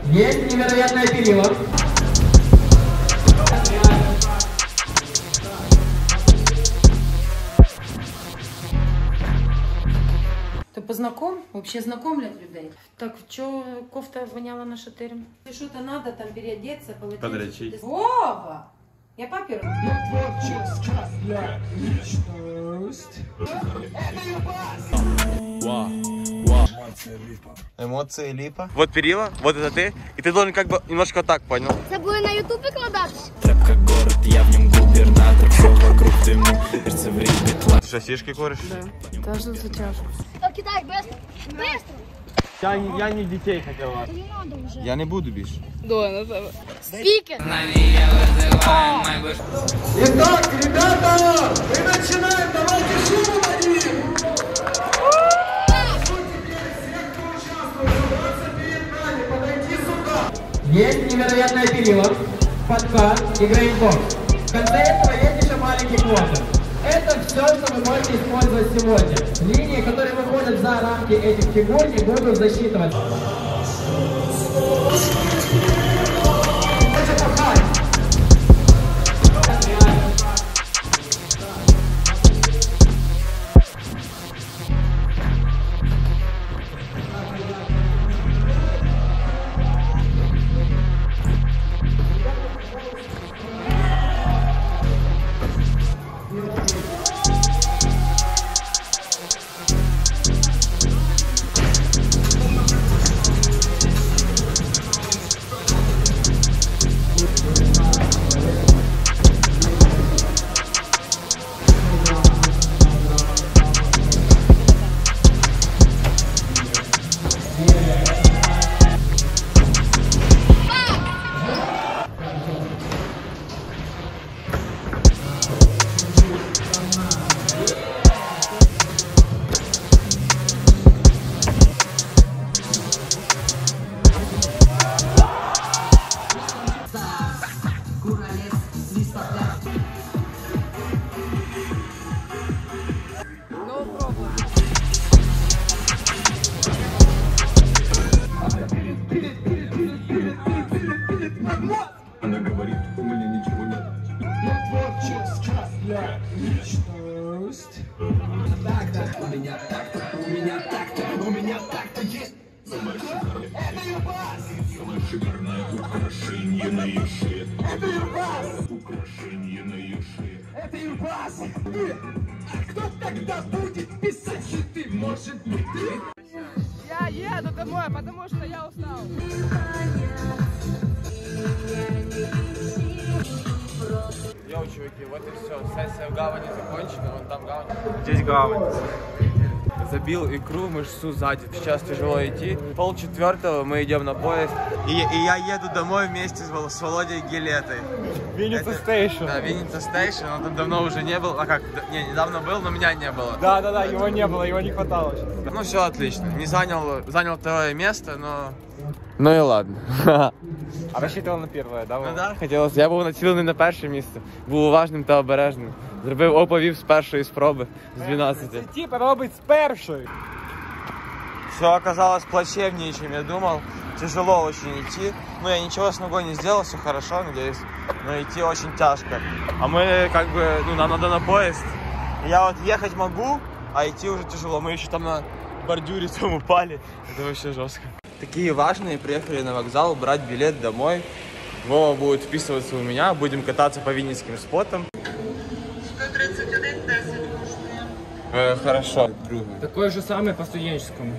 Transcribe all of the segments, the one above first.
Есть невероятное перила. Ти познаком? Вообще знакомлять людей? Так, чё кофта воняла на шатырем? Если что-то надо, там переодеться, полотенце. Подрочить. Вова! Я папе Эмоции липа. Вот перила, вот это ты. И ты должен как бы немножко так, понял? Це буде на ютубі кладатися? Как город, я в нем губернатор. Все вокруг дыму, сердце в ритме. Ты что, сишки куришь? Да. Тоже затяжку. Кидай, быстро. Быстро. Я не детей хотел. Не надо вже. Я не буду більше. Спикер. Итак, ребята, мы начинаем. Давайте шуму дадим. Есть невероятное перила, подкат и грейнбокс. В конце этого есть еще маленький квотер. Это все, что вы можете использовать сегодня. Линии, которые выходят за рамки этих фигур, не будут засчитывать. Она говорит, у меня ничего нет. Я творческая личность. Так-то, у меня так-то, у меня так-то, у меня так-то есть. Это Юбас! Самое шикарное украшение на ее шее. Это Юбас! Украшение на ее шее. Это Юбас! А кто тогда будет писать хиты? Может быть ты? Я еду домой, потому что я устал. Йоу, чуваки, вот и все. Сессия в гавани закончена. Вон там гавань. Здесь гавань. Забил икру, мышцу сзади. Сейчас тяжело идти. 3:30 мы идем на поезд. И я еду домой вместе с Володей Гилетой. Винница Стейшн. Да, Винница Стейшн. Он там давно уже не был. А как? Не, недавно был, но меня не было. Да, его не было, его не хватало сейчас. Ну все отлично. Не занял второе место, но... Ну и ладно. А рассчитывал на первое, да? Ну да, хотілося. Я був націлений на перше місце. Був уважним та обережним. Зробив оповів з першої спроби, з 12. Типа робить з першої. Все оказалось плачевнее, чем я думал. Тяжело очень идти. Ну, я ничего с ногой не сделал, все хорошо, надеюсь. Но идти очень тяжко. А мы как бы, ну, нам надо на поезд. Я вот ехать могу, а идти уже тяжело. Мы еще там на бордюре там упали. Это вообще жестко. Такие важные, приехали на вокзал брать билет домой. Вова будет вписываться у меня, будем кататься по винницким спотам. 131,10 коштує. Хорошо. Такой же самый по студенческому.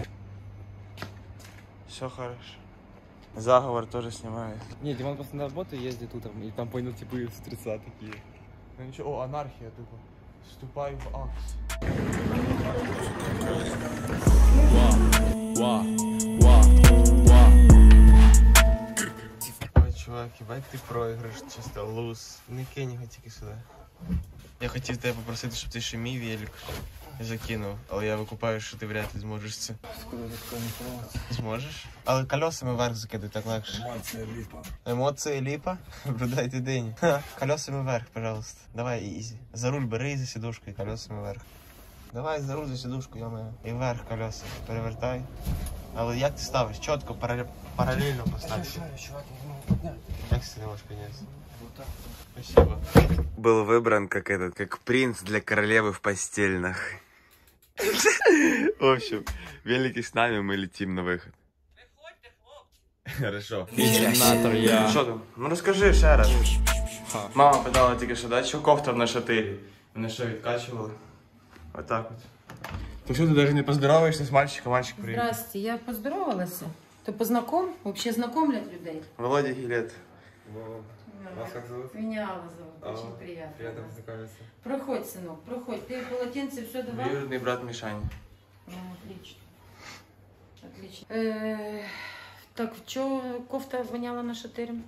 Все хорошо. Заговор тоже снимает. Не, Димон просто на работу ездит утром, и там понял, типа, в 30 такие. Ну ничего, о, анархия тупо. Вступаю в акт. Ой, чувак, ебать ти проіграш, чисто луз. Не кинь його тільки сюди. Я хотів тебе попросити, щоб ти ще мій велик закинув, але я викупаю, що ти вряд ли зможеш це. Зможеш? Але колесами вверх закидай, так легше. Емоції ліпа? Брудайте день. Колесами вверх, пожалуйста. Давай, ізі. За руль бери за сідушку і колесами вверх. Давай за руль за сідушку, йоме. І вверх колеса. Перевертай. Але як ти ставиш? Чітко, паралельно поставь. Чувак, я не могу поднять. Как ты не можешь понять? Вот так. Спасибо. Был выбран как принц для королевы в постельных. В общем, великий с нами, мы летим на выход. Хорошо. Терминатор я. Что там? Ну расскажи ще раз. Мама питала тільки що, да, що кофта на шатирі. Мене що, відкачували? Отак от. То що, ти навіть не поздороваєшся з мальчиком, мальчик приїхав? Здрасте, я поздоровалась. То вообще знакомлять людей? Володя Гилет. Вас как зовут? Меня Алла зовут, очень приятно. Приятно познакомиться. Проходь, сынок, проходь. Ты полотенце все давал? Двоюродный брат Мишани. Отлично. Отлично. Так, что кофта воняла на шатырем?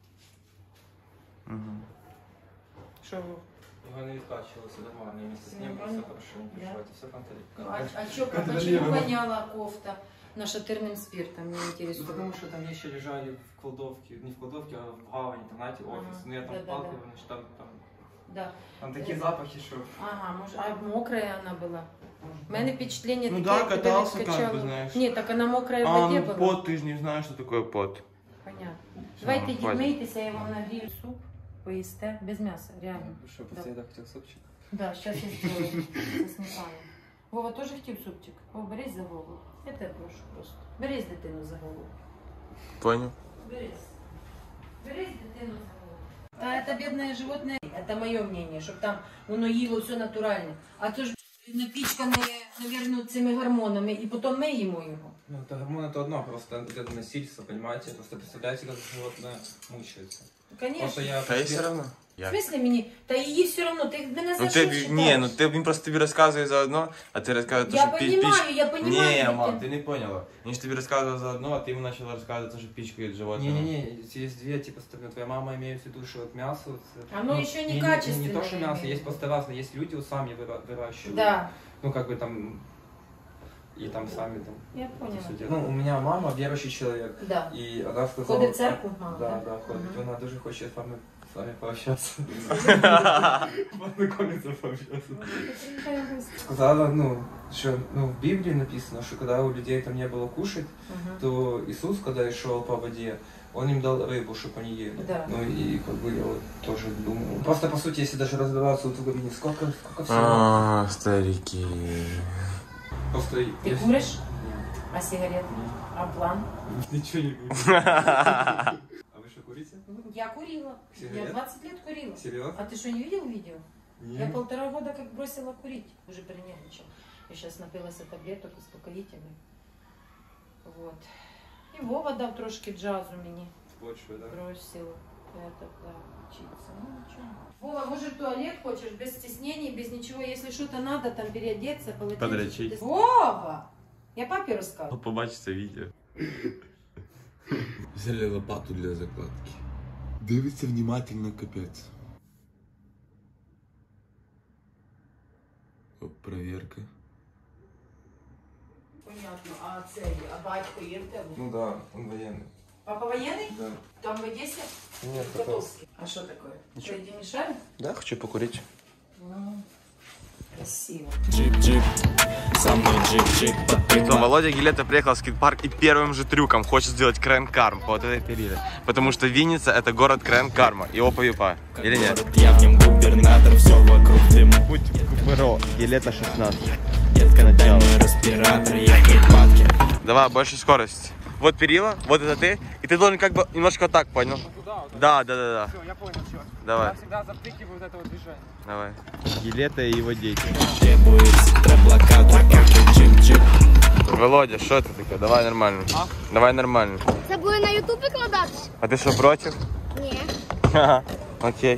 Что? Его не відкачувалося нормально, вместе с ним все хорошо, не переживайте, все контролируем. А что, почему воняла кофта нашатырным спиртом, мне интересует? Ну, потому что там вещи лежали в кладовке, не в кладовке, а в гавани, там, знаете, офис. Ну, я там впалкивал, значит, там Да. Там такие запахи, что... Ага, может, а мокрая она была? У меня впечатление Ну такие, да, когда катался я как бы, скачала. знаешь. Нет, так она мокрая в А, воде ну была. пот, ты же не знаешь, что такое пот. Понятно. Всё, Давайте хватит. мейтесь, я вам нагрею суп, поїсте, без мяса, реально. Что, Да. после еда хотел супчик? Да, сейчас я сделаю со сметаной. Вова тоже хотів супчик? Вова, берись за голову. Я тебе прошу просто. Берись дитину за голову. Понял? Берись. Берись дитину за голову. А это бедное животное, это мое мнение, чтобы там воно їло все натурально. А то ж напичкане, наверное, цими гормонами, і потім ми їмо його. Ну, это гормон, это одно, просто это насильство, понимаете? Просто представляете, как животное мучается. Конечно. Просто я... Та й все равно. В смысле мені? Та її все одно, ти мене за Ну що ты, считаєш? не, ну ты, він просто тобі розказує за одно, а ти розказуєш, Я що понимаю, я понимаю. Не, мам, ты не поняла. Він ж тобі розказував за одно, а ты ему начала рассказывать, что пичкает животное. Не-не-не, есть две типа стороны. Твоя мама имеет в виду, что вот мясо... Вот, Оно еще не Не качественное то, что мясо, имеет. есть просто разные. Есть люди, вот сами выращивают. Да, Ну, как бы там... И там сами там... я поняла. всё делают. Ну, у меня мама верующий человек. Да. И она сказала... Ходить в церкву? Мама, Да, да? да, ходит. Мгм. Она дуже хочет с вами пообщаться. Познакомиться, пообщаться. Сказала, ну, что ну, в Библии написано, что когда у людей там не было кушать, Мгм. то Иисус, когда шел по воде, Он им дал рыбу, чтобы они ели. Да. Ну и как бы я вот тоже думаю. Просто по сути, если даже разбираться вот в времени, сколько всего. А, старики. Просто Ты я- куришь? А сигарет? А план? Ничего не курю. А вы что, курите? Я курила. Я Сигарет? 20 лет курила. Серьезно? А ты что, не видел видео? Я Нет. 1,5 года как бросила курить. Уже перенервничала. Я сейчас напилась таблеток успокоительных. Вот. И Вова дав трошки джазу мені. Больше, да? Бросил. Это, да, учиться. Ну, ничего. Вова, может, в туалет хочешь? Без стеснений, без ничего. Если что-то надо, там переодеться, полотенце. Подрочить. Вова! Я папе расскажу. Побачиться відео. Взяли лопату для закладки. Дивиться внимательно, капець. Оп, проверка. Понятно. А це, а батько є в тебе? Ну да, он военный. Папа военный? Да. Там в Одессе? Нет, В Котовске. А что такое? Что, иди мешали? Да, хочу покурить. Красиво. Джип-джип, со мной джип-джип. То Володя Гилета приехал в скейт-парк и первым же трюком хочет сделать крен-карм по вот этой периле. Потому что Винница — это город крен-карма и опа-юпа. Или нет? Я в нем губернатор, все вокруг дыму. Путь Куперо, Гилета 16. Детка, дай мой респиратор, я в припадке. Давай, больше скорости. Вот перила, вот это ты, и ты должен как бы немножко так, понял? Да. Все, я понял, чувак. Давай. Я всегда запрыгиваю вот это вот движение. Давай. Гилета и его дети. Требуется трэблокатор, как и джип-джип. Володя, что это такое? Давай нормально. Давай нормально. Це буде на ютуб викладатися? А ты что, против? Ні. Ага, окей.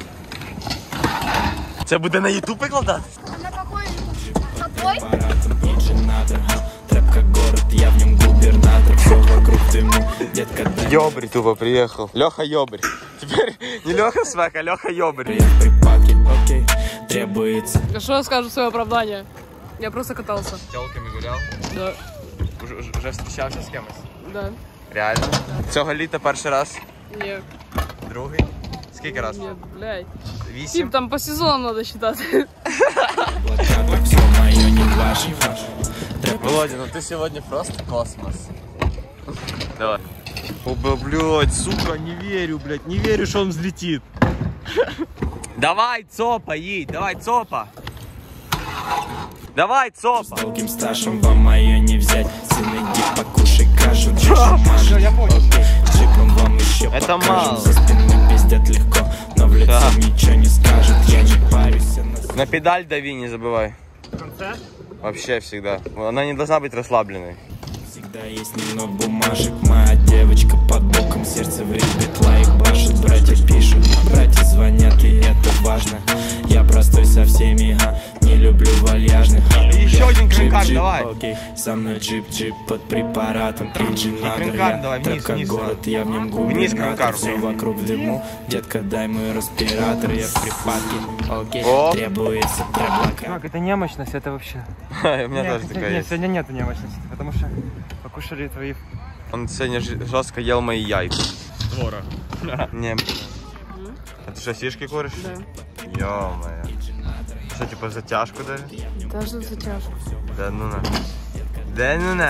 Це буде на YouTube викладатись? А на какой ютуб? На твой? Аппаратом и дженатор. Трэп как город, я в нем губернатор. Все вокруг дыму, детка, дай Ёбрь тупо приехал. Леха Ёбрь. Теперь не Леха Свек, а Леха Ёбрь. я в припадке, окей. Требуется Что я скажу в свое оправдание? Я просто катался. С телками гулял? Да. Уже встречався з кимось? Да. Реально? Цього літа перший раз? Нет. Другий? Скільки раз? Нет, блядь. 8? Тип, там по сезонам надо считать. блокада, все мое не ваше. Володя, ну ты сегодня просто космос. Давай. Оба, блядь, сука, не верю, блядь, не верю, что он взлетит. Давай, Цопа, едь, давай, Цопа. Давай, Цопа. С долгим стажем вам мое не взять. Сын, иди покушай кашу, я понял. Джипом вам еще это покажем. мало. За спиной пиздят легко, но в лицо ничего не скажет. Я не парюсь. На педаль дави, не забывай. В конце? Вообще всегда. Она не должна быть расслабленной. Всегда есть немного бумажек. Моя девочка под боком, сердце в ритме лайк башит. Братья пишут, братья звонят, и это важно. Я простой со всеми, не люблю вальяжных. Еще один крынкар, давай. Окей, со мной джип под препаратом. Крынкар, давай, вниз, как вниз. город, я в нем Вниз губернатор. крынкар. Все вокруг в дыму. Детка, дай мой респиратор, я в припадке. Окей, Оп. требуется трэблока. Чувак, это немощность, это вообще... У меня тоже такая Нет, есть. сегодня нету немощности, потому что покушали твои... Он сегодня жестко ел мои яйца. Двора. Не. А ты что, сишки куришь? Да. Ё-моё. Что, типа затяжку даже? Даже затяжку. Да ну на. Да ну на.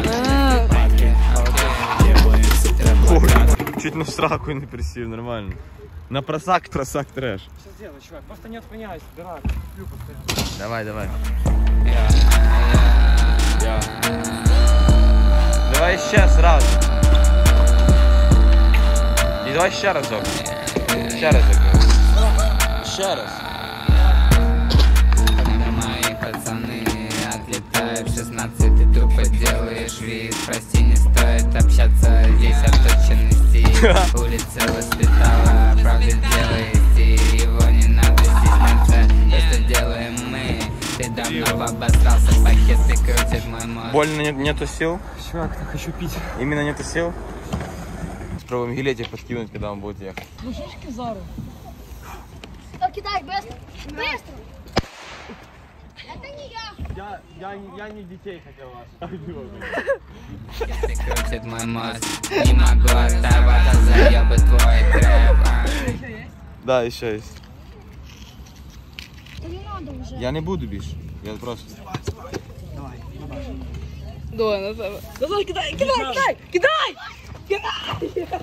Требуется трэблока. Чуть на сраку не присів, нормально. На просак трэш. Что сделать, чувак? Просто не отклоняйся, дурак. Давай, давай. Давай еще сразу. И давай еще разок. Еще разок. Еще раз. Когда мои пацаны отлетают в 16, ты тупо делаешь вид. Прости, не стоит общаться, здесь отточенный стиль. Улица воспитала, правда делай стиль. Его не надо стесняться, это делаем мы. Ты давно обосрался, пакеты крутит мой мозг. Больно нету сил? Чувак, я хочу пить. Именно нету сил? Попробуем гилетик подкинуть, когда он будет ехать. Мужички Зару. Кидай, быстро! Быстро! Это не я! Я не детей хотел вас. Ты крутит мой мозг, не могу оторваться, заебы твой трэп. Да, еще есть. Да не надо уже. Я не буду бить. Я просто. Давай, Назар. Назар, кидай, кидай, кидай! Кидай!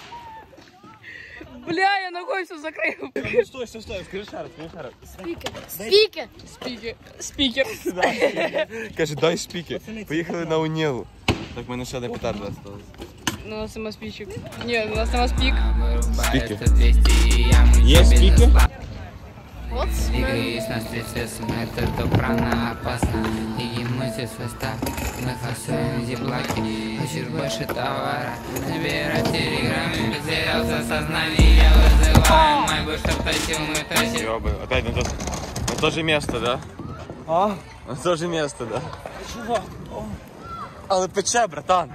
Бля, я ногой все закрыл. Стой, скажи шар, Спикер! Спикер. Каже, дай шпики. Поїхали на Унілу. Так, в мене ще одна петарда осталась. У нас самоспичек. Нет, у нас самоспик. Спики. Есть спики? Вот. Двигаюсь на встрече с это добрано опасно. И эмоции свой став, мы фасуем зиплаки. Хочешь больше товара, набирай в телеграме. Потерялся сознание, я вызываю. Мой бы что тащил, мы тащим. Ёбан, опять на то же место, да? А? На то же место, да? Чувак. Але пече, братан.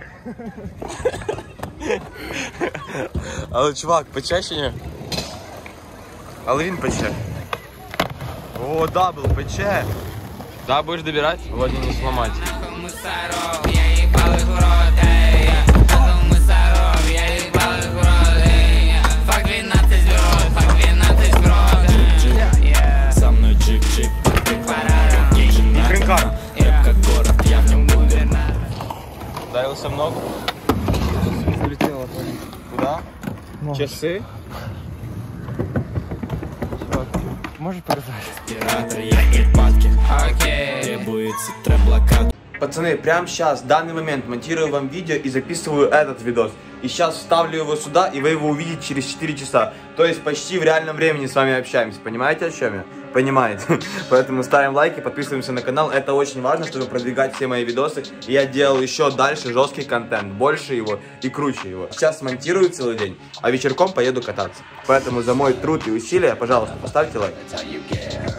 Але, чувак, пече чи ні? Але він пече. О, дабл, пече. Да, будешь добирать? Вроде не сломать. Мусоров, я ебал их в рот, эй. Мусоров, я ебал их в рот, эй. Фак 12 в рот, фак 12 в рот. Со мной джип И крынкар. как город, я в нем губернатор. Ударился в ногу. Залетело. Куда? Часы? Чувак, можешь показать? Оператор, я в припадке. Окей. Требуется трэблока. Пацаны, прямо сейчас, в данный момент монтирую вам видео и записываю этот видос. И сейчас вставлю его сюда, и вы его увидите через 4 часа. То есть почти в реальном времени с вами общаемся. Понимаете, о чем я? Понимаете. Поэтому ставим лайки, подписываемся на канал. Это очень важно, чтобы продвигать все мои видосы. И я делал еще дальше жесткий контент. Больше его и круче его. Сейчас монтирую целый день, а вечерком поеду кататься. Поэтому за мой труд и усилия, пожалуйста, поставьте лайк.